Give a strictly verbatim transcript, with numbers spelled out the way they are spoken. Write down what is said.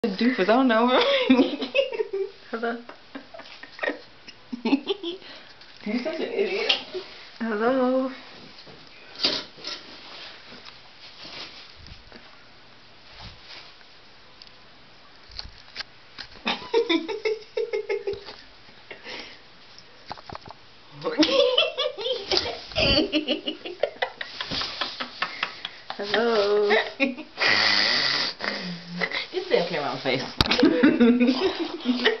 Doofus, I don't know. Hello? You're such an idiot. Hello? Hello? You still can't my face.